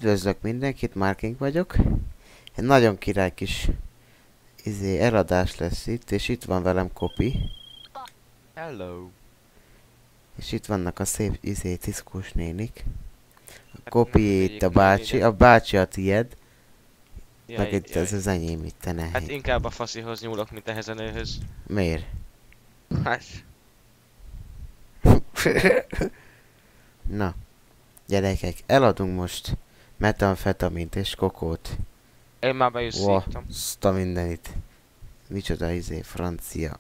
Üdvözlök mindenkit, Marking vagyok. Egy nagyon király kis eladás lesz itt, és itt van velem Kopi. Hello. És itt vannak a szép tiszkós nénik. A Hát Kopi itt a bácsi, a bácsi a tied. Meg itt jaj. ez az enyém itt a Hát nehéz. inkább a faszihoz nyúlok, mint ehhez a nőhöz. Miért? Hát, Na, gyerekek, eladunk most metamfetamint és kokót. én már bejusszítom. Azt a mindenit. Micsoda francia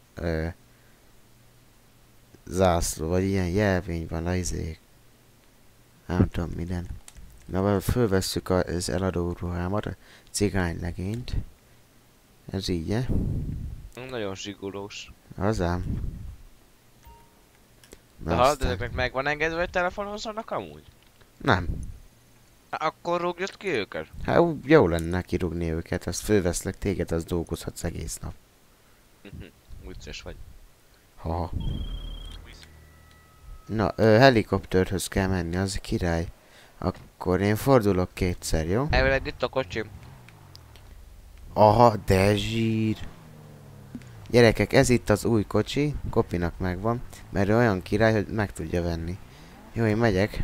zászló, vagy ilyen jelvény van nem tudom minden. Na, fölvesszük az eladó ruhámat, a cigánylegényt. Ez így, Nagyon zsigulós. az ám. De hallod, ezeknek meg van engedve, hogy telefonozzanak amúgy? Nem. Akkor rúgjad ki őket. Hát jó lenne kirúgni őket, azt fölveszlek téged, az dolgozhatsz egész nap. Vicces vagy. Ha. Na, helikopterhöz kell menni, az király. Akkor én fordulok kétszer, jó? Elvileg itt a kocsim. Aha, de zsír. Gyerekek, ez itt az új kocsi, Kopinak megvan, mert ő olyan király, hogy meg tudja venni. Jó, én megyek.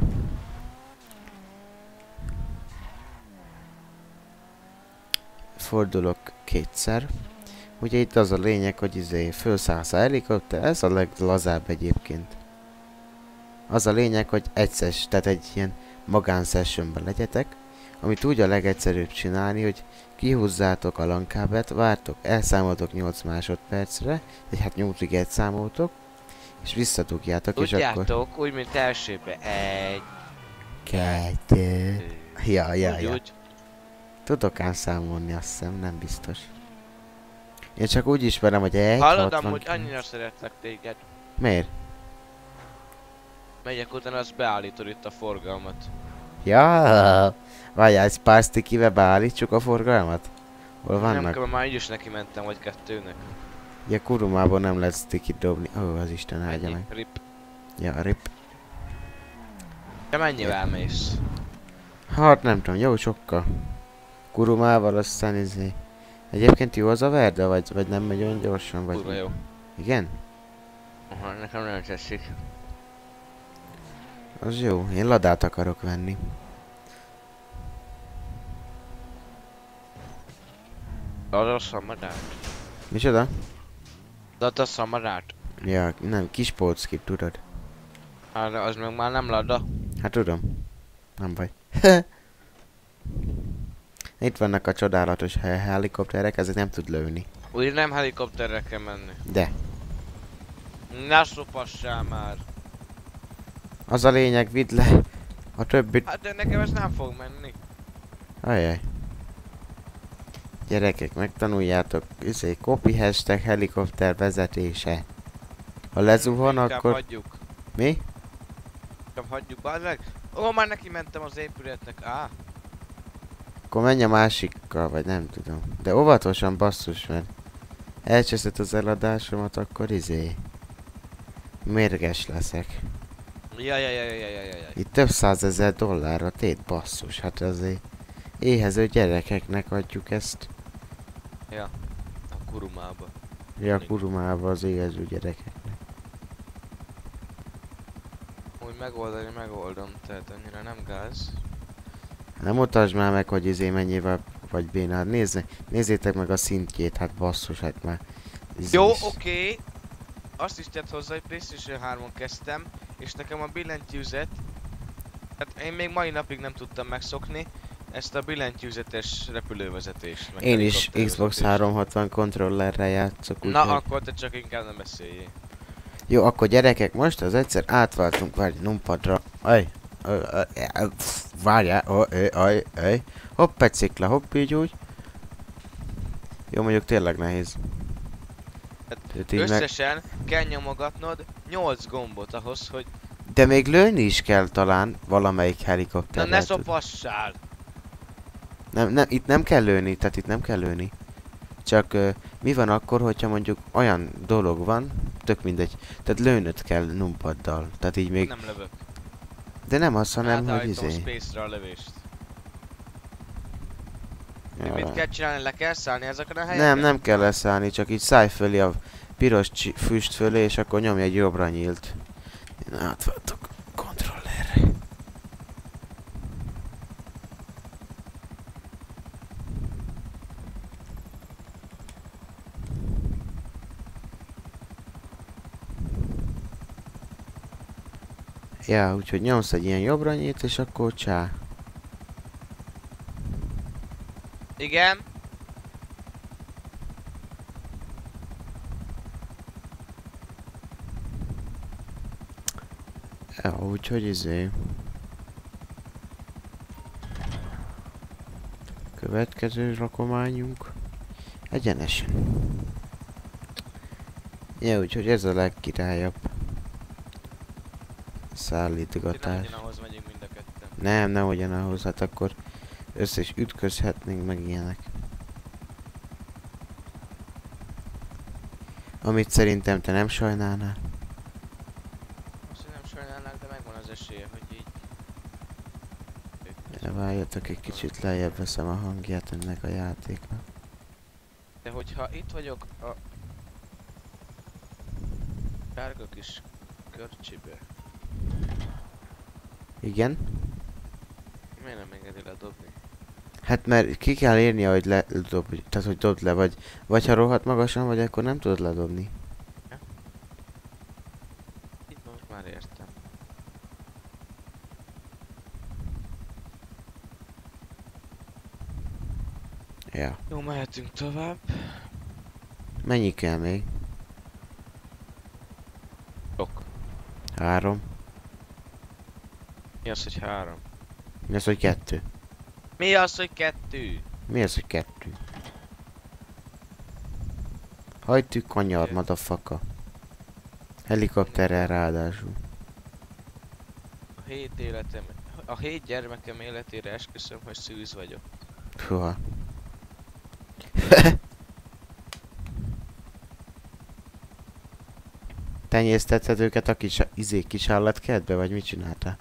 Fordulok kétszer. Ugye itt az a lényeg, hogy fölszállsz a helikopter, ez a leglazább egyébként. Az a lényeg, hogy egyszer, tehát egy ilyen magánsessionben legyetek, amit úgy a legegyszerűbb csinálni, hogy kihúzzátok a LAN-kábelt, vártok, elszámoltok 8 másodpercre, vagy hát 8-ig elszámoltok, és visszadugjátok, és akkor... Tudjátok, úgy, mint elsőbe. 1, 2... Ja. Úgy. Tudok ám számolni, azt hiszem, nem biztos. Én csak úgy ismerem, hogy 1, Hallod, 60... amúgy annyira szeretlek téged. Miért? Megyek utána, azt beállítod itt a forgalmat. Ja, várjál, egy pár stickivel beállítsuk a forgalmat? Hol vannak? Nem kell, már így is neki mentem, vagy kettőnek. Ja, Kurumából nem lehet stickit dobni. Ó, az Isten áldja meg. Rip. Ja, rip. Te mennyivel mész? Hát nem tudom, jó sokkal. Kurumával aztán Egyébként jó az a Verda, vagy nem megy olyan gyorsan, vagy... Kurva jó. Igen? Aha, nekem nagyon tetszik. Az jó, én ladát akarok venni. Ad a szamarát. Micsoda? Ad a szamarát. Ja, nem, kis polckit, tudod? Hát az meg már nem lada. Hát tudom. Nem baj. Itt vannak a csodálatos helikopterek, ezek nem tud lőni. Úgy nem helikopterre kell menni. De. Ne szopassál már. Az a lényeg, vidd le a többit. Hát de nekem ez nem fog menni. Ajaj. Gyerekek, megtanuljátok, copy hashtag helikopter vezetése. Ha lezuhan, Inkább akkor... hagyjuk. Mi? Inkább hagyjuk, bazd meg. Ó, már neki mentem az épületnek. Akkor menj a másikkal, vagy nem tudom. De óvatosan, basszus, mert elcseszed az eladásomat, akkor mérges leszek. Jaj. Itt több százezer dollárra tét, basszus, hát azért éhező gyerekeknek adjuk ezt. Ja, a kurumába. Ja, Kurumába az éhező gyerekeknek. Úgy megoldom, tehát annyira nem gáz. Nem mutasd már meg, hogy mennyivel vagy béna. Hát nézzétek meg a szintjét, hát basszus, hát már... Jó, oké. Azt is tett hozzá, hogy PlayStation 3-on kezdtem, és nekem a billentyűzet... Hát én még mai napig nem tudtam megszokni ezt a billentyűzetes repülővezetést. Én is Xbox 360 kontrollerrel játszok, Na, úgyhogy... akkor te csak inkább nem beszéljél. Jó, akkor gyerekek, most az egyszer átváltunk, várj, numpadra. Várjál, hopp, egy szikla, hopp, így úgy. Jó, mondjuk tényleg nehéz. Hát összesen kell nyomogatnod 8 gombot ahhoz, hogy... De még lőni is kell talán valamelyik helikopter. Na ne szopassál! Nem, itt nem kell lőni, tehát itt nem kell lőni. Csak mi van akkor, hogyha mondjuk olyan dolog van, tök mindegy, tehát lőnöd kell numpaddal, tehát így még... Nem lövök. De nem az, hanem hogy Átállítom a space-re a lövést. Mit Jaj. kell csinálni? Le kell szállni ezeken a helyeken? Nem kell leszállni, csak így szállj fölé a piros füst fölé, és akkor nyomj egy jobbra nyílt. Én átváltok kontrollerre. Ja, úgyhogy nyomsz egy ilyen jobbra nyílt, és akkor csá. Igen. Ja, úgyhogy izé. Következő rakományunk. Egyenesen. Ja, úgyhogy ez a legkirályabb szállítgatás. Ahhoz megyünk mind a ketten. Nem ugyanahhoz, hát akkor össze is ütközhetnénk meg ilyenek. Amit szerintem te nem sajnálnál. Azt nem sajnálnák, de megvan az esélye, hogy így... Várjatok egy kicsit, lejjebb veszem a hangját ennek a játéknak. De hogyha itt vagyok a... sárga kis körcsibe, Igen? miért nem engedi ledobni? Hát mert ki kell érnie, hogy ledobj, tehát hogy dobd le, vagy ha rohadt magasan vagy, akkor nem tudod ledobni. Itt most már értem. Ja. Jó, mehetünk tovább. Mennyi kell még? Sok. 3. Mi az, hogy 3? Mi az, hogy 2? Mi az, hogy 2? Mi az, hogy 2? Hagytük kanyar, madafaka. Helikopterrel ráadásul. A 7 életem... A 7 gyermekem életére esküszöm, hogy szűz vagyok. Húha. Tenyésztetted őket a kis állatkertbe, vagy mit csináltál?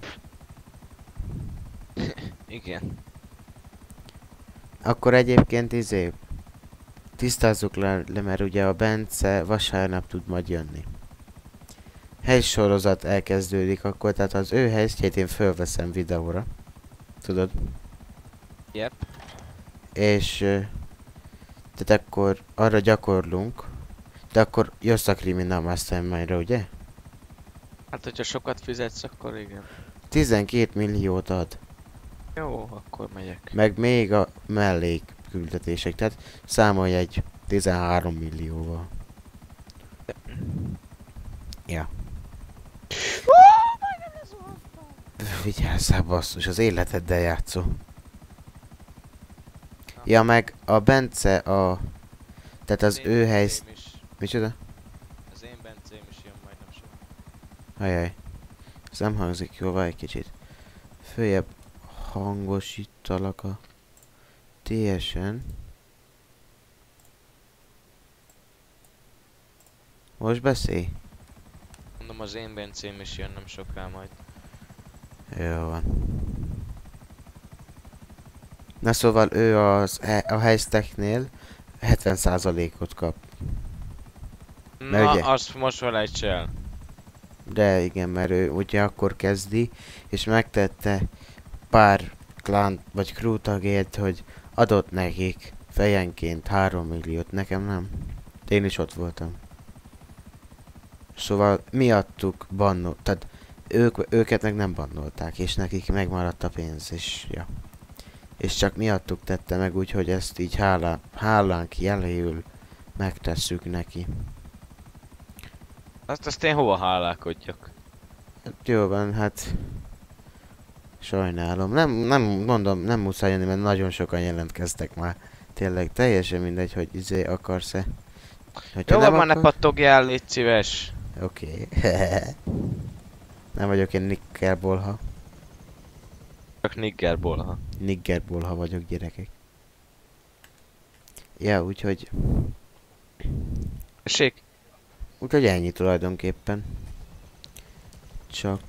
Igen. Akkor egyébként tisztázzuk le, mert ugye a Bence vasárnap tud majd jönni. Helysorozat elkezdődik akkor, tehát az ő helyzetjét én fölveszem videóra. Tudod? Yep. És tehát akkor arra gyakorlunk. De akkor jössz a Criminal Mastermindra, ugye? Hát, hogyha sokat fizetsz, akkor igen. 12 milliót ad. Jó, akkor megyek. Meg még a mellék küldetések, tehát számolj egy 13 millióval. Ja. Vigyázzál, basszus, az életeddel játszol. Ja, meg a Bence tehát az ő helysz... Micsoda? Az én Bencém is jön majdnem soha. Ajaj. Ez nem hangzik jól, várj egy kicsit. Följebb hangosítalak a TS-en. Most beszélj? Mondom, az én Bencém is jön nem soká majd. Jó van. Na szóval ő a helyszteknél 70%-ot kap. Mert Na, ugye- azt most felejts el. De igen, mert ő ugye akkor kezdi, és megtette pár klán vagy crew tagért, hogy adott nekik fejenként 3 milliót, nekem nem. Én is ott voltam. Szóval miattuk tehát őket meg nem bannolták, és nekik megmaradt a pénz, és ja. És csak miattuk tette meg úgy, hogy ezt így hálánk jeléül megtesszük neki. Azt én hova hálálkodjak? Hát jó van, hát... Sajnálom. Nem mondom, nem muszáj jönni, mert nagyon sokan jelentkeztek már. Tényleg teljesen mindegy, hogy akarsz-e. Jó van, ne pattogjál, légy szíves. Oké. Nem vagyok én Nikkerbolha. Csak niggerból, ha. Niggerbolha vagyok, gyerekek. Ja, úgyhogy ennyi tulajdonképpen. Csak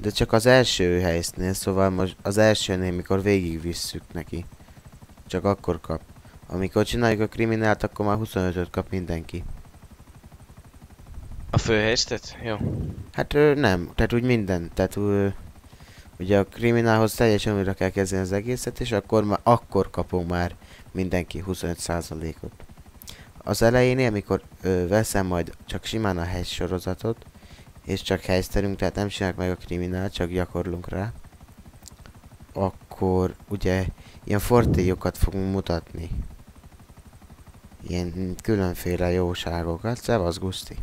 De csak az első helyszínél, szóval most az elsőnél, mikor végigvisszük neki. Csak akkor kap. Amikor csináljuk a kriminált, akkor már 25-öt kap mindenki. A főhelyztet? Jó. Hát nem, tehát úgy minden. Tehát ugye a kriminálhoz teljesen újra kell kezdeni az egészet, és akkor kapunk már mindenki 25%-ot. Az elejénél, amikor veszem majd csak simán a helysorozatot, és csak helyszterünk, tehát nem csináljuk meg a kriminál, csak gyakorlunk rá, akkor ugye ilyen fortélyokat fogunk mutatni. Ilyen különféle jóságokat. Szevasz, Guszti.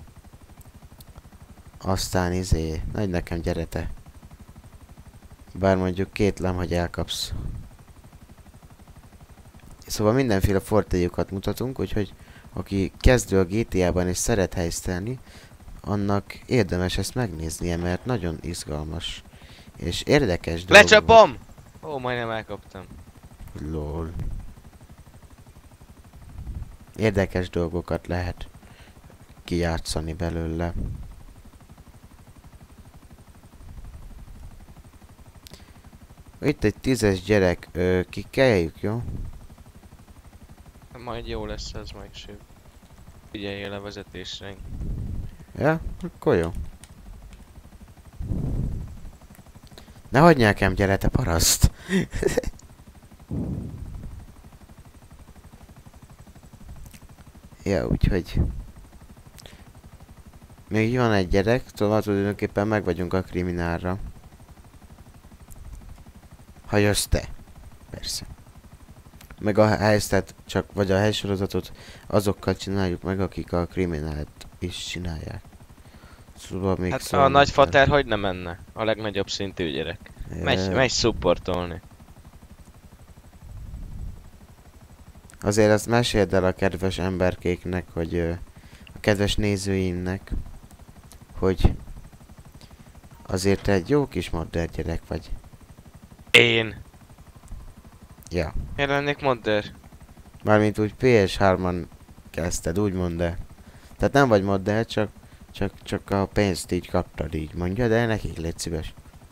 Aztán nagy nekem, gyere te. Bár mondjuk kétlem, hogy elkapsz. Szóval mindenféle fortélyokat mutatunk, úgyhogy aki kezdő a GTA-ban és szeret helysztelni, annak érdemes ezt megnéznie, mert nagyon izgalmas. És érdekes dolog. Lecsapom! Ó, majdnem elkaptam. Lol. Érdekes dolgokat lehet kijátszani belőle. Itt egy 10-es gyerek, kikeljük, jó? Majd jó lesz ez majd sőt. Figyeljél a vezetésre. Ja? Akkor jó. Ne hagyj nekem, gyere, te paraszt! Ja, úgyhogy... Még van egy gyerek, szóval tulajdonképpen meg vagyunk a kriminálra. Ha jössz te. Persze. Meg a helyzetet csak, vagy a helysorozatot azokkal csináljuk meg, akik a kriminált is csinálják. Szóval még Hát a nagyfater hogy nem menne? A legnagyobb szintű gyerek. Megy szupportolni. Azért azt meséld el a kedves emberkéknek, hogy a kedves nézőimnek, hogy azért te egy jó kis modder gyerek vagy. Én? Ja. Én lennék modder? Mármint úgy PS3-on kezdted, úgymond, de... Tehát nem vagy modder, csak a pénzt így kaptad, így mondja, de nekik légy szíves.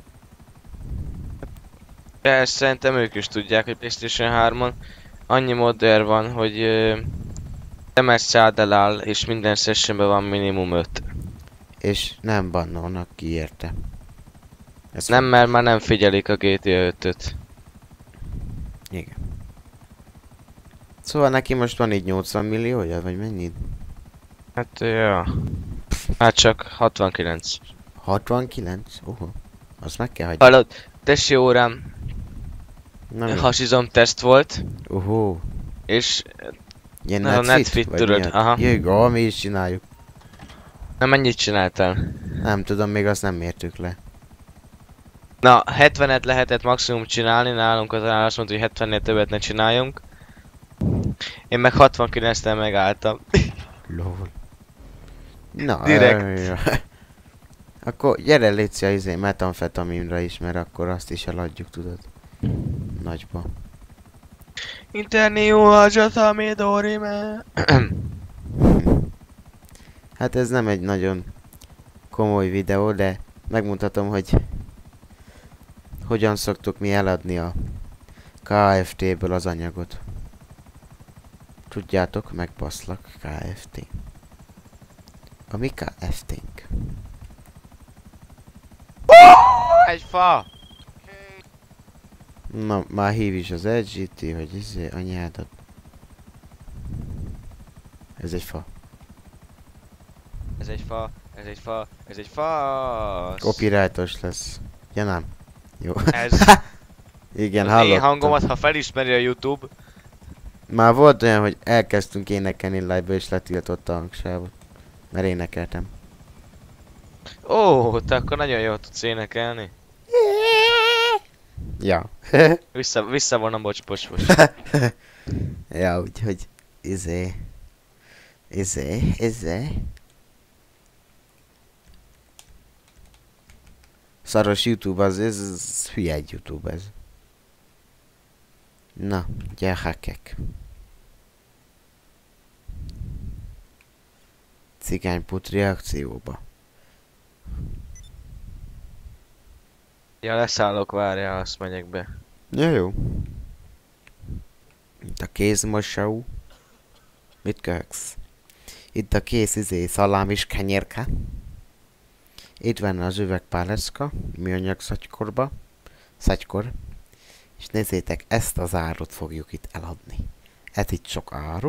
De ezt szerintem ők is tudják, hogy PlayStation 3-on annyi modder van, hogy MS szádel áll, és minden sessionben van minimum 5. És nem bannolnak ki érte. Ez Nem, mert már nem figyelik a GTA 5-öt. Igen. Szóval neki most van így 80 milliója, vagy mennyi? Hát, ja. Hát csak 69. 69? Azt meg kell hagyni. Hallod, tesi órám Nem hasizom teszt volt, és ilyen a Netfit tudod, aha. Jöjjön, mi is csináljuk. Na mennyit csináltál? Nem tudom, még azt nem mértük le. Na, 70-et lehetett maximum csinálni, nálunk az azt mondta, hogy 70-nél többet ne csináljunk. Én meg 69-tel megálltam. Lol. Na, Direkt. Akkor gyere légy a metamfetaminra is, mert akkor azt is eladjuk, tudod. Nagyba. Internió a Jatami Dorime. Hát ez nem egy nagyon komoly videó, de megmutatom, hogy hogyan szoktuk mi eladni a KFT-ből az anyagot. Tudjátok, megbaszlak, KFT. A mi KFT-nk. Egy fa! Na, már hív is az LGT, hogy anyádat. Ez egy fa. Ez egy fa, ez egy fa, ez egy fa. Copyrightos lesz. Ja nem. Jó. Ez. Igen, Az hallottam. én hangomat, ha felismeri a YouTube. Már volt olyan, hogy elkezdtünk énekelni live-ba és letiltotta a hangsávot. Mert énekeltem. Ó, te akkor nagyon jól tudsz énekelni. Ja. Visszavonom, bocs. Ja, úgyhogy... Szaros YouTube az, ez hülye egy YouTube ez. Na, gyerekek. Cigányput reakcióba. Ja, leszállok, várjál, azt megyek be. Ja, jó. Itt a kézmosó. Mit köhögsz? Itt a kész szalámis kenyérke. Itt van az üvegpáleszka, műanyag szatykor. És nézzétek, ezt az árut fogjuk itt eladni. Ez itt sok áru.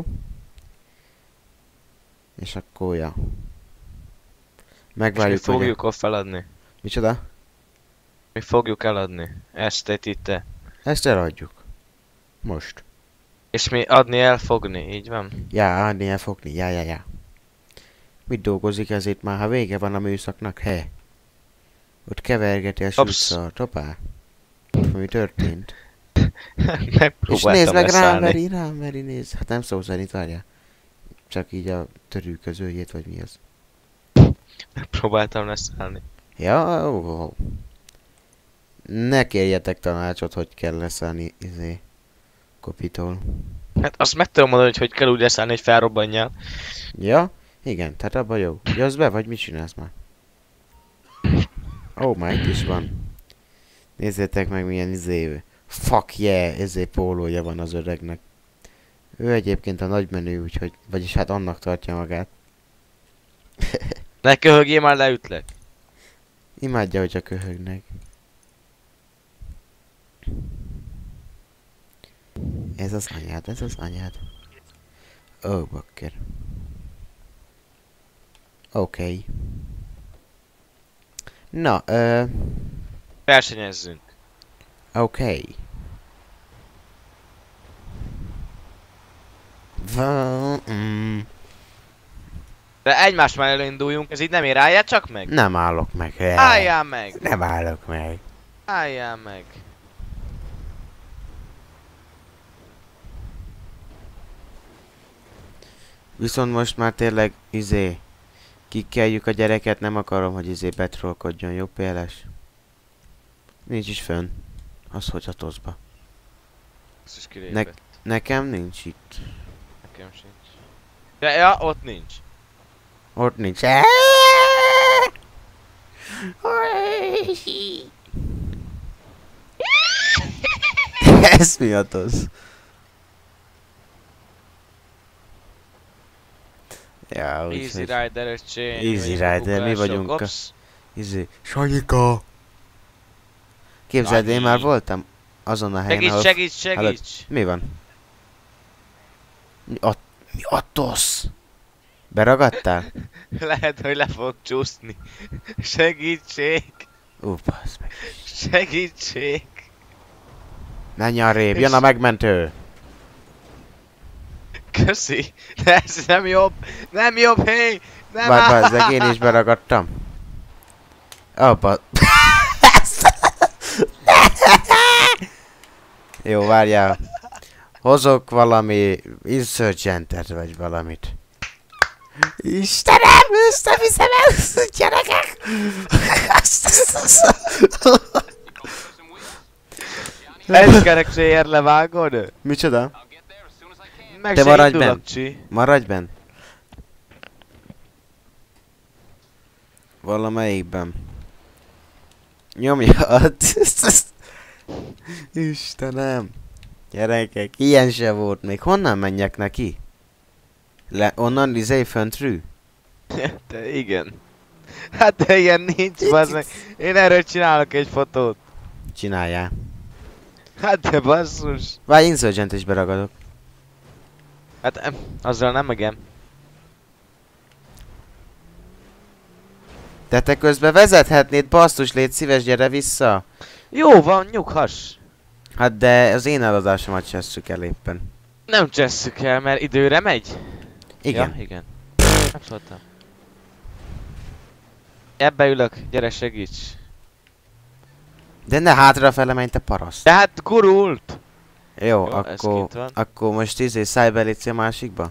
És akkor, ja. Megvárjuk, és mi fogjuk ott feladni. Micsoda? Mi fogjuk eladni. Ezt itt. Ezt eladjuk. Most. És mi adni, elfogni, így van? Ja, adni, elfogni. Ja. Mit dolgozik ez itt már, ha vége van a műszaknak, he? Ott kevergeti a sütszart, hoppá. Mi történt? És nézd meg, rám veri, nézd. Hát nem szó szerint, várjál. Csak így a törülközőjét, vagy mi az? Próbáltam leszállni. Ja, ó. Ne kérjetek tanácsot, hogy kell leszállni, kopitól. Hát azt meg tudom mondani, hogy kell úgy leszállni, hogy felrobbanjál. Ja? Igen, tehát abban jó. Jössz be, vagy mit csinálsz már? Ó, már itt is van. Nézzétek meg milyen fuck yeah, pólója van az öregnek. Ő egyébként a nagymenő, úgyhogy, vagyis hát annak tartja magát. Ne köhögjél, már leütlek. Imádja, hogyha köhögnek. Ez az anyád. Ó, bakker. Oké. Na, Versenyezzünk. oké. De egymás mellé induljunk, ez így nem ér, álljál csak meg! Nem állok meg. Álljál meg! Nem állok meg. Álljál meg! Viszont most már tényleg, kikeljük a gyereket, nem akarom, hogy betrollkodjon, jó PLS? Nincs is fönn. Az hogy hatozba. Ezt is kilépett. Nekem nincs itt. Nekem sincs. Ja, ott nincs. Ott nincs. Ez mi az? Ja, Easy Rider öcsém. Easy Rider, mi vagyunk a... Sanyika! Képzeld, én már voltam azon a helyen, ahol... Segíts! Mi van? Mi attosz? Beragadtál? Lehet, hogy le fog csúszni. Segítség! Bassz meg. Segítség! Menj arrébb, jön a megmentő! Köszi! De ez nem jobb! Nem jobb, hé! Nem Bazzeg, én is beragadtam. Jó, várjál. Hozok valami insurgentet, vagy valamit. Istenem, összeviszem el, gyerekek! Egy kerekcséért levágod? Micsoda? Meg Te se maradj indul a benn. csi. Maradj benn. Valamelyikben. Nyomjad. Istenem. Gyerekek, ilyen se volt még. Honnan menjek neki? Onnan föntről? De igen. Hát de ilyen nincs, bazd meg. Én erről csinálok egy fotót. Csináljál. Hát de basszus. Várj, insurgent is beragadok. Hát azzal nem megem. De te közben vezethetnéd, basszus, légy szíves, gyere vissza. Jó van, nyughass. Hát de az én eladásomat csesszük el éppen. Nem csesszük el, mert időre megy. Igen. Ja, igen. Nem szóltam. Ebbe ülök, gyere segíts. De ne hátrafele menj, te paraszt. De hát gurult. Jó, ez kint van. akkor most szállj be, légy a másikba.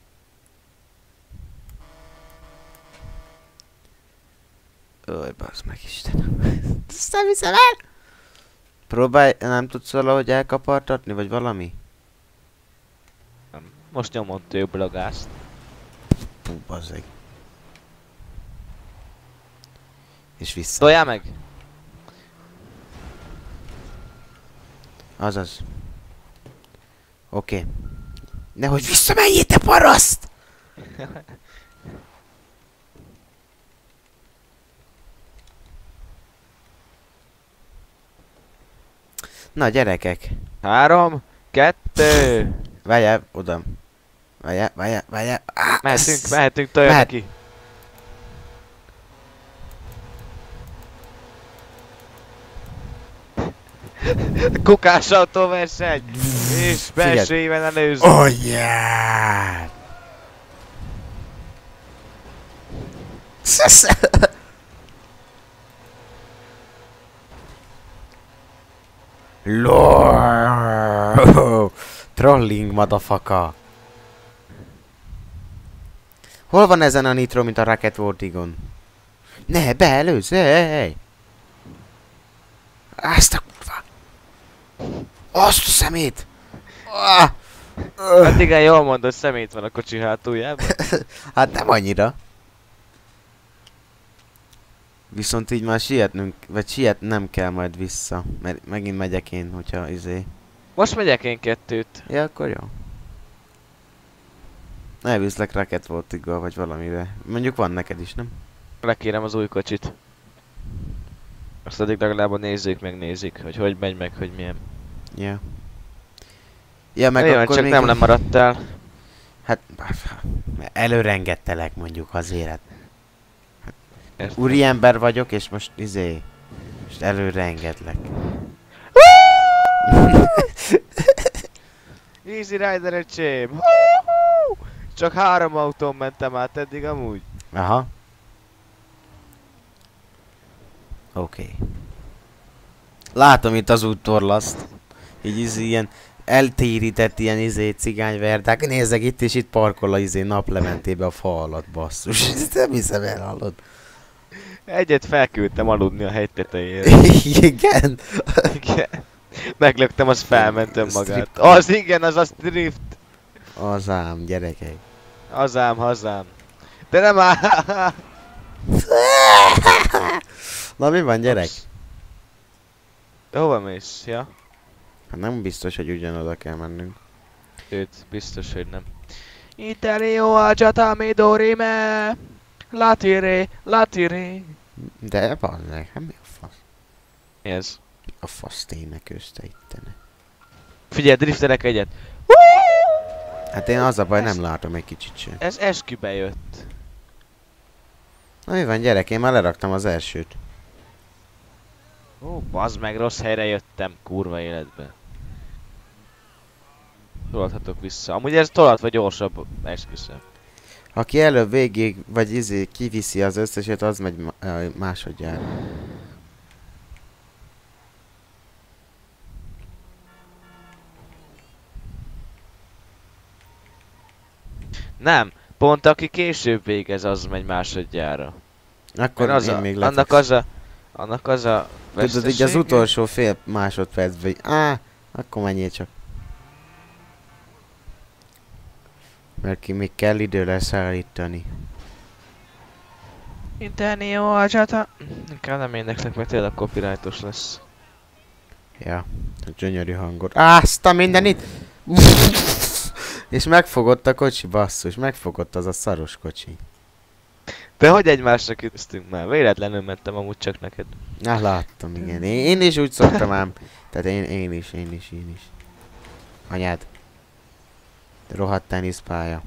Ój, bazd meg, Istenem. Ezt nem hiszem el! Próbálj, nem tudsz valahogy elkapartatni, vagy valami? Most nyomod tőblagást. Pú, bazzeg. És vissza. Toljál meg! Azaz. Oké. Nehogy visszamenjél, te paraszt! Na gyerekek. 3, 2. Várjál, oda. Várjál. Mehetünk, tolja Mehet. neki. Kukás autóverseny! És belső éven előző. Anyád! LOL! Trolling, motherfucker! Hol van ezen a nitro, mint a Rocket Vortigon? Ne, beelőzz, hey! Azt a kurva! Azt a szemét! Ah! Hát igen, jól mondod, szemét van a kocsi hátuljában. Hát nem annyira. Viszont így már sietnünk, vagy sietnem kell majd vissza. Mert megint megyek én, hogyha izé. Most megyek én 2-t. Ja, akkor jó. Elviszlek Rocket Vortiggal, vagy valamibe. Mondjuk van neked is, nem? Lekérem az új kocsit. Azt addig legalább a nézők megnézik, hogy megy meg, hogy milyen. Ja. Ja, meg Olyan, akkor csak még... nem lemaradtál. Hát... Előrengettelek mondjuk azért. Hát, Értem. úriember vagyok, és most izé... Most előre engedlek. Easy Rider öcsém! Csak 3 autón mentem át eddig amúgy. Aha. Oké. Látom itt az úttorlaszt. Így izé ilyen eltérített ilyen izé cigányverdák. Nézzek itt és itt parkol a izé naplementébe a fa alatt, basszus. Ezt nem hiszem el, hallod. Egyet felküldtem aludni a hegy tetejére. Igen. Igen. Meglöktem, az felment önmagát. Strip. Az igen, az a drift. Az ám, gyerekek. Hazám. De nem áll. Na mi van, gyerek? De hova mész? Ja? Hát nem biztos, hogy ugyanoda kell mennünk. Őt biztos, hogy nem. Italia aggiata dorime. Latire. De bazzeg, hát mi a fasz? Mi ez? A fasz tényleg összeittene. Figyelj, driftelek egyet. Hát én az a baj, nem látom egy kicsit sem. Ez eskübe jött. Na mi van, gyerek, én már leraktam az elsőt. Ó, bazd meg, rossz helyre jöttem, kurva életben. Tolathatok vissza. Amúgy ez tolat vagy gyorsabb, esküszöm. Aki előbb végig, vagy izé kiviszi az összeset, az megy másodjára. Nem, pont aki később végez, az megy másodjára. Akkor Mert én még annak az a tudod, így az vesztesége. utolsó fél másodpercben, akkor menjél csak. Mert ki még kell idő leszállítani. Internio aggiata. Inkább nem érdeklek, mert tényleg copyrightos lesz. Ja, a gyönyörű hangod. Azt a mindenit! És megfogott a kocsi, basszus, megfogott az a szaros kocsi. De hogy egymásra küzdtünk már? Véletlenül mentem amúgy csak neked. Láttam, igen. Én is úgy szoktam ám. Tehát én is. Anyád. Rohadt teniszpálya.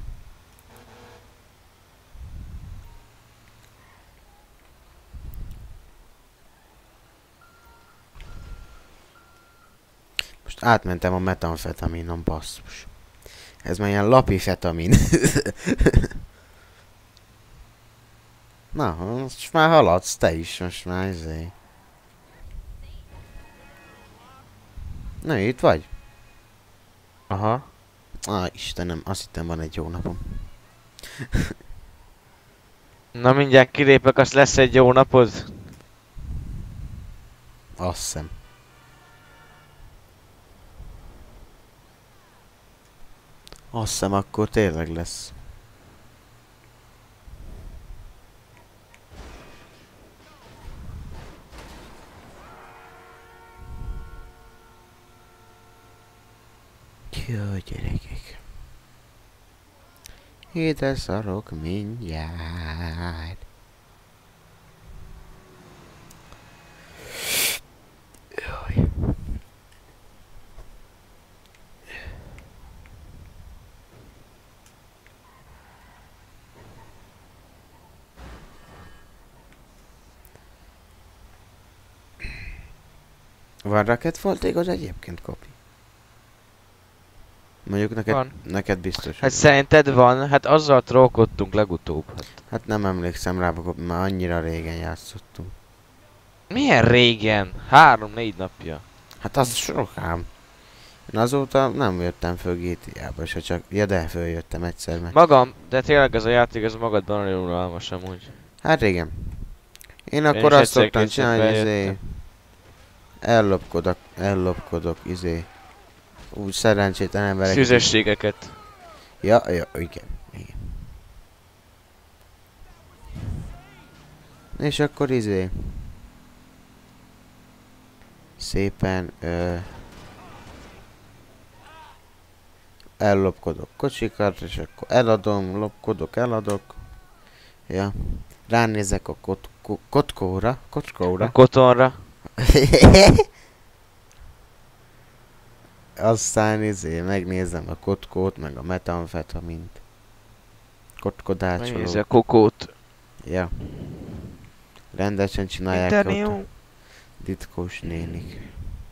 Most átmentem a metamfetaminon, basszus. Ez már ilyen lapifetamin. Na, most már haladsz te is, most már izé. Na, itt vagy? Aha. Istenem, azt hittem van egy jó napom. Na mindjárt kilépek, az lesz egy jó napod. Azt hiszem. Azt hiszem, akkor tényleg lesz. Jó gyerekek. Ide szarok mindjárt. Jaj. Van raketfoltégod egyébként, Kopi? Mondjuk neked biztos. Hát szerinted van? Hát azzal trollkodtunk legutóbb. Hát nem emlékszem rá, Kopi, már annyira régen játszottunk. Milyen régen? 3-4 napja. Hát az sokám. Én azóta nem jöttem föl GTA-ba, se csak... Ja, de följöttem egyszer meg. Magam, de tényleg ez a játék, ez magadban nagyon unalmas amúgy. Hát régen. Én akkor azt szoktam csinálni, hogy ellopkodok, úgy szerencsétlen emberek. Szűzességeket. Ja, igen. És akkor szépen ellopkodok kocsikat, és akkor eladok. Ja. Ránézek a kockóra. A kotonra. Aztán megnézem a kotkót, meg a metamfetamint. Kotkodácsolók. Megnézi a kokót. Ja. Rendesen csinálják ott ditkós nénik.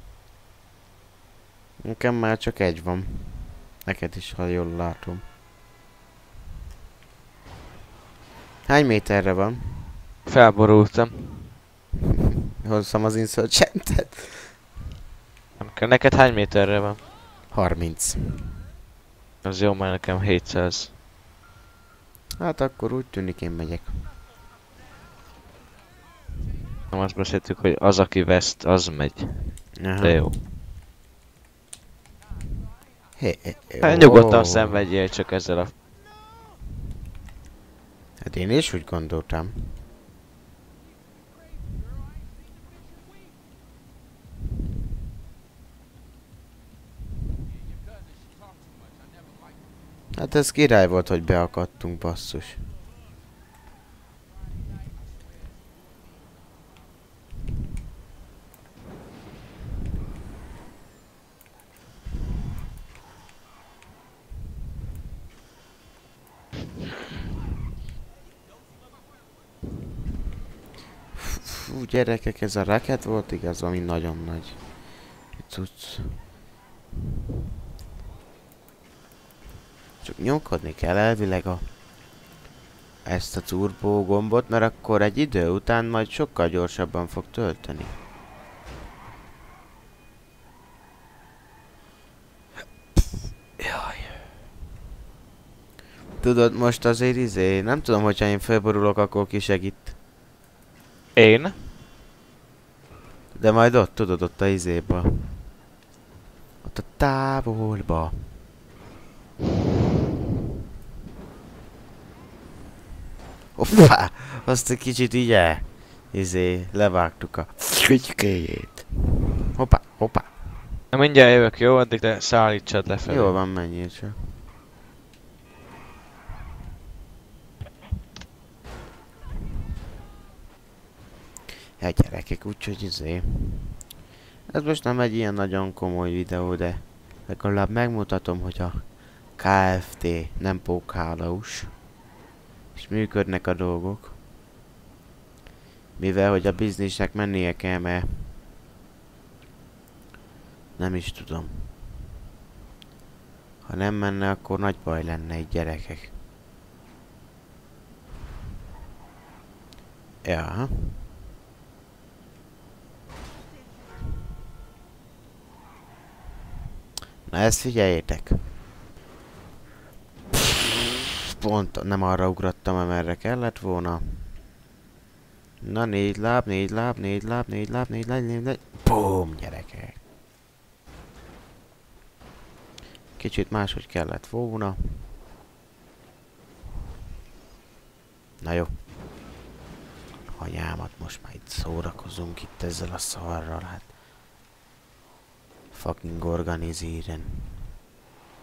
Nekem már csak egy van. Neked is, ha jól látom. Hány méterre van? Felborultam. Hozzam az insurgentet. Neked hány méterre van? 30. Az jó, mert nekem 700. Hát akkor úgy tűnik én megyek. Nem azt beszéltük, hogy az, aki veszt, az megy. Aha. De jó. Hát nyugodtan szenvedjél csak ezzel a... Hát én is úgy gondoltam. Hát ez király volt, hogy beakadtunk, basszus. Fú, gyerekek, ez a raket volt igaz, ami nagyon nagy cucc. Csak nyomkodni kell elvileg ezt a turbó gombot, mert akkor egy idő után majd sokkal gyorsabban fog tölteni. Jaj. Tudod, most azért nem tudom, hogyha én felborulok, akkor ki segít. Én? De majd ott, tudod, ott a izéba. Ott a távolba. Hoppá! Azt egy kicsit így levágtuk a fügykéjét. Hoppá. Na mindjárt jövök, jó? Addig te szállítsad lefelé. Jól van, menjél csak. Ja gyerekek, úgyhogy ez most nem egy ilyen nagyon komoly videó, de legalább megmutatom, hogy a KFT nem pókhálós. És működnek a dolgok. Mivel, hogy a biznisznek mennie kell, mert nem is tudom. Ha nem menne, akkor nagy baj lenne így, gyerekek. Ja. Na ezt figyeljétek. Pont nem arra ugrottam, amerre kellett volna. Na 4 láb. Bum, gyerekek. Kicsit máshogy kellett volna. Na jó. Anyámat, most már itt szórakozunk itt ezzel a szarral, hát. Fucking organizíren.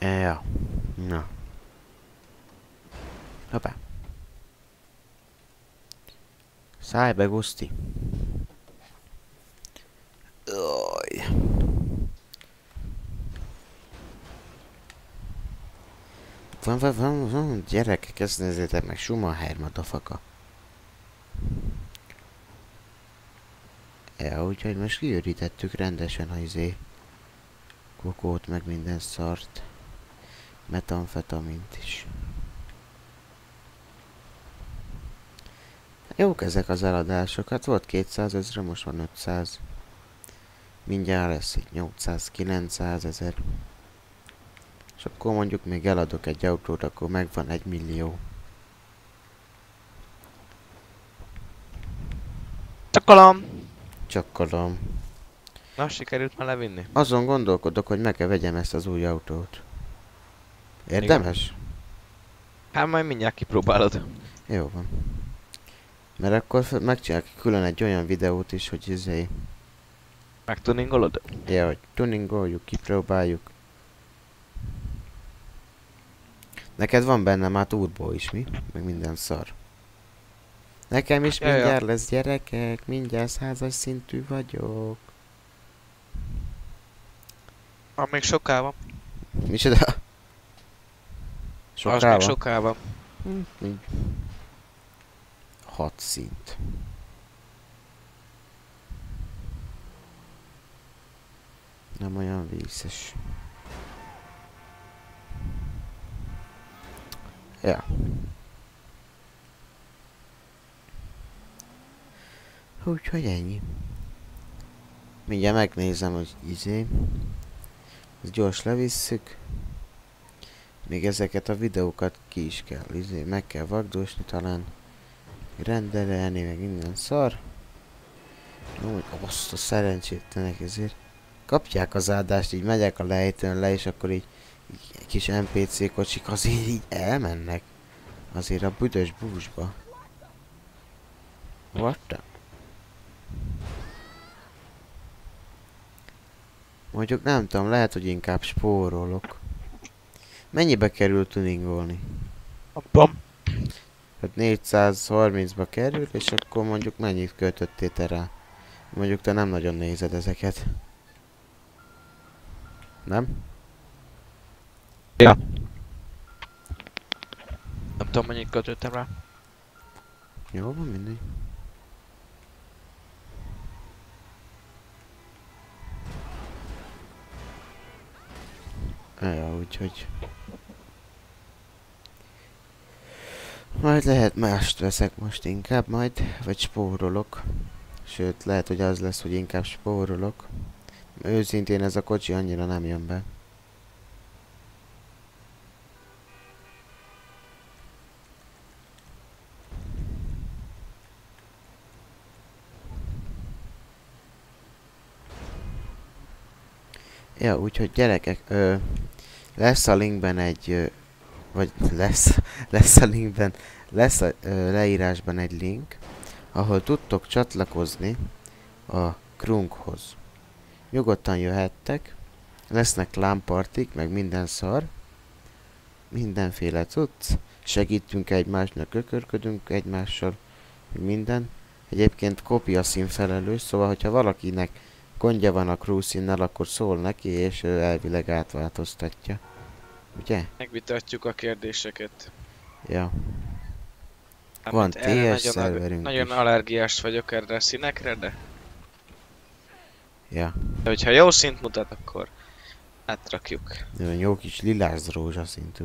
Ja. Na. Hoppá. Szállj be, Guszti. Oj. Van, gyerekek, ezt nézzétek meg, Schumacher, madafaka. Ja, úgyhogy most kiürítettük rendesen a kokót, meg minden szart. Metamfetamint is. Jók ezek az eladások, hát volt 200 000, most van 500. Mindjárt lesz így 800-900 000. És akkor mondjuk még eladok egy autót, akkor megvan 1 millió. Csakkolom. Na, sikerült már levinni? Azon gondolkodok, hogy meg-e vegyem ezt az új autót. Érdemes? Igen. Hát majd mindjárt kipróbálod. Jó van. Mert akkor megcsinálok külön egy olyan videót is, hogy Megtuningolod? Ja, hogy tuningoljuk, kipróbáljuk. Neked van benne már turbo is, mi? Meg minden szar. Nekem is mindjárt lesz, gyerekek, mindjárt 100-as szintű vagyok. Még soká van. Micsoda? Az még soká van. 6 szint. Nem olyan vízes. Ja. Úgyhogy ennyi. Mindjárt megnézem, hogy ezt gyors levisszük. Még ezeket a videókat ki is kell, meg kell vagdosni talán. Rendelni, meg minden szar. Jó, hogy azt a szerencsétlenek ezért. Kapják az áldást, így megyek a lejtőn le, és akkor így kis NPC kocsik azért így elmennek. Azért a büdös búzsba. What the? Mondjuk nem tudom, lehet, hogy inkább spórolok. Mennyibe kerül tuningolni? Bam. Hát 430-ba kerül, és akkor mondjuk mennyit költöttél te rá? Mondjuk te nem nagyon nézed ezeket. Nem? Ja. Nem tudom, mennyit költöttem rá. Jó van, mindegy. Ja, úgyhogy... Majd lehet mást veszek most inkább majd, vagy spórolok. Sőt, lehet, hogy az lesz, hogy inkább spórolok. Őszintén ez a kocsi annyira nem jön be. Ja, úgyhogy gyerekek, lesz a linkben egy, vagy lesz a linkben, lesz a leírásban egy link, ahol tudtok csatlakozni a Krunkhoz. Nyugodtan jöhettek, lesznek lámpartik, meg minden szar, mindenféle cucc, segítünk egymásnak, kökörködünk egymással, minden. Egyébként kopia színfelelős, szóval hogyha valakinek gondja van a cruise-színnel, akkor szól neki, és elvileg átváltoztatja. Ugye? Megvitatjuk a kérdéseket. Ja. Hát Van TS szerverünk nagyon is. allergiás vagyok erre a színekre, de... Ja. De hogyha jó szint mutat, akkor átrakjuk. Nagyon jó kis lilás rózsaszintű.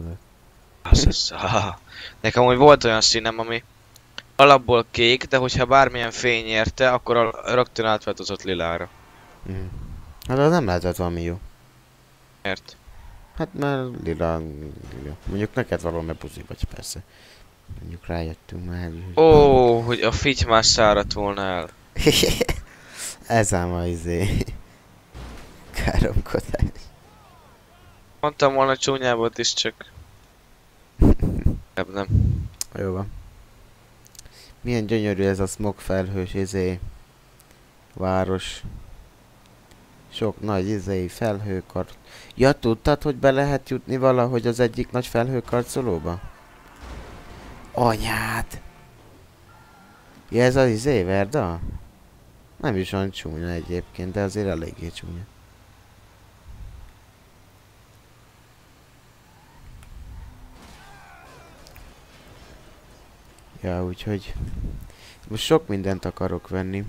Nekem úgy volt olyan színem, ami alapból kék, de hogyha bármilyen fény érte, akkor rögtön átváltozott lilára. Hát az nem lehetett valami jó. Miért? Hát mert lila. Mondjuk neked valami buzi vagy persze. Mondjuk rájöttünk már. Ó, hogy a fitty már száradt volna el. Ez ám a káromkodás. Mondtam volna csúnyábbat is, csak... nem. Jó van. Milyen gyönyörű ez a smog felhős város. Sok nagy izei felhőkart. Ja, tudtad, hogy be lehet jutni valahogy az egyik nagy felhőkarcolóba? Anyád! Ja, ez az izé, Verda? Nem is olyan csúnya egyébként, de azért eléggé csúnya. Ja, úgyhogy... Most sok mindent akarok venni.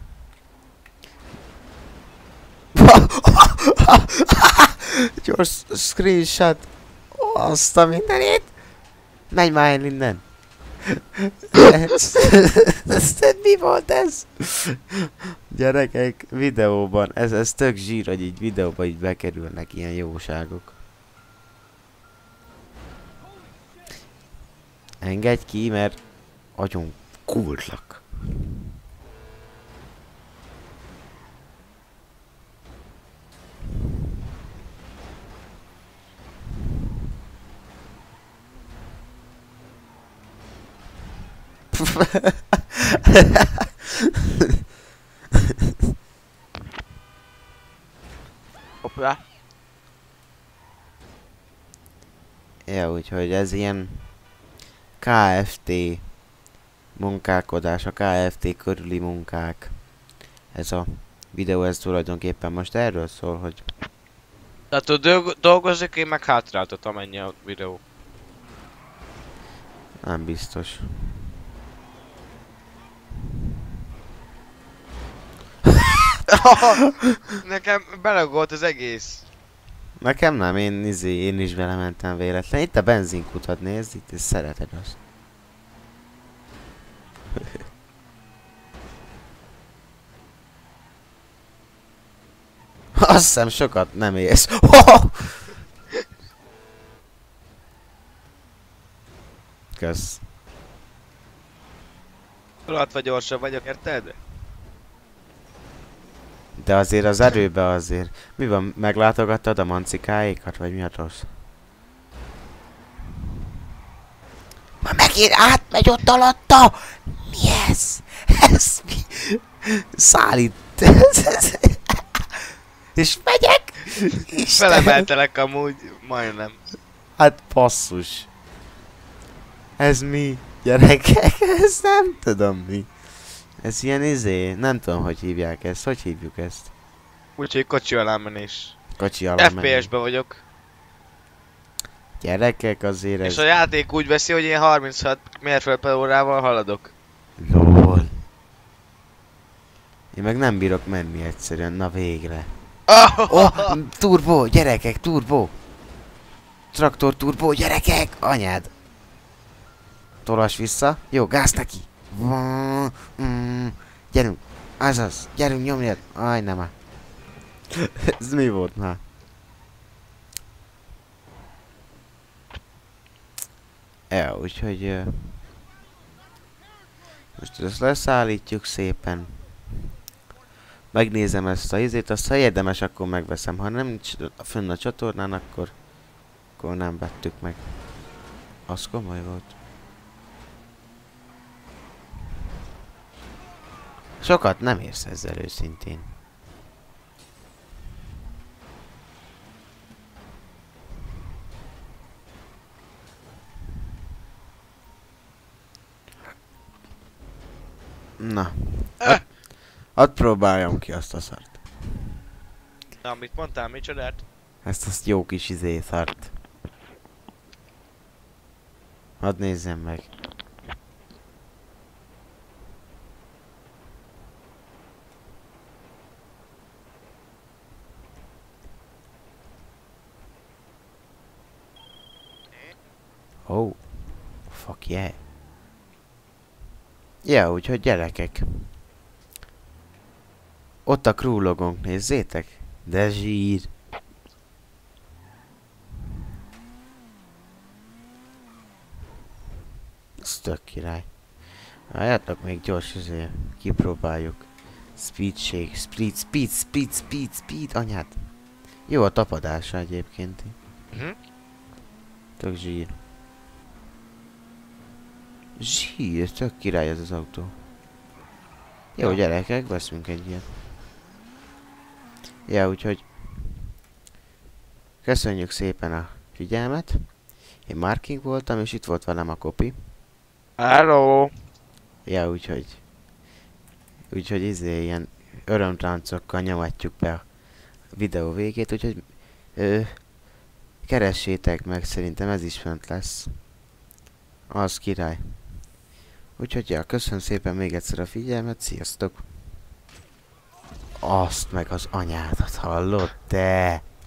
Gyors screenshot! Azt a mindenét! Menj már el innen! Ez mi volt ez? Gyerekek, videóban, ez tök zsír, hogy így videóban így bekerülnek ilyen jóságok. Engedj ki, mert agyon kurlak. Hoppá. Ja, úgyhogy ez ilyen KFT munkálkodás, a KFT körüli munkák. Ez a videó, ez tulajdonképpen most erről szól, hogy Tehát ő dolgozik, én meg hátráltatom, ennyi a videó. nem biztos. Nekem belegolt az egész. Nekem nem, én is belementem véletlen. Itt a benzinkutat nézd, itt és szereted azt. Azt hiszem sokat nem érsz. Kösz. Rohadva gyorsabb vagyok, érted? De azért az erőbe azért. Mi van, meglátogattad a mancikáékat, vagy mi a rossz? Ma megint átmegy ott alatta! Mi ez? Ez mi? Szállít. És megyek? Felemeltelek amúgy, majdnem. Hát passzus. Ez mi? Gyerekek, ez nem tudom mi. Ez ilyen izé, nem tudom, hogy hívják ezt. Hogy hívjuk ezt? Úgyhogy kocsi alá menés. Kocsi alá menni. FPS-be vagyok. Gyerekek, azért ez... És a játék úgy veszi, hogy én 36 mérföld/órával haladok. LOL. Én meg nem bírok menni egyszerűen, na végre. Oh, turbo, gyerekek, turbo. Traktor turbo, gyerekek, anyád. Tolas vissza. Jó, gáz neki. Gyerünk. Azaz, gyerünk, nyomjad. Aj, nem már. Ez mi volt már? Ja, úgyhogy... most ezt leszállítjuk szépen. Megnézem ezt a izét, azt ha érdemes, akkor megveszem. Ha nem nincs fönn a csatornán, akkor nem vettük meg. Az komoly volt. Sokat nem érsz ezzel őszintén. Na. Hadd próbáljam ki azt a szart. Na, mit mondtál, micsodát? Ezt jó kis szart. Hadd nézzem meg. Oh. Fuck yeah. Ja, úgyhogy gyerekek. Ott a crew logónk, nézzétek. De zsír. Ez tök király. Várjátok még gyors azért. Kipróbáljuk. Speed, speed, anyád. Jó a tapadása egyébként. Tök zsír. Zsír, tök király ez az autó. Jó, gyerekek, veszünk egy ilyet. Ja, úgyhogy köszönjük szépen a figyelmet. Én Marking voltam, és itt volt velem a Kopi. Hello! Ja, úgyhogy ilyen örömtáncokkal nyomatjuk be a videó végét, úgyhogy keressétek meg, szerintem ez is fönt lesz. Az király. Úgyhogy ja, köszönöm szépen még egyszer a figyelmet, sziasztok! Azt meg az anyádat hallod, te!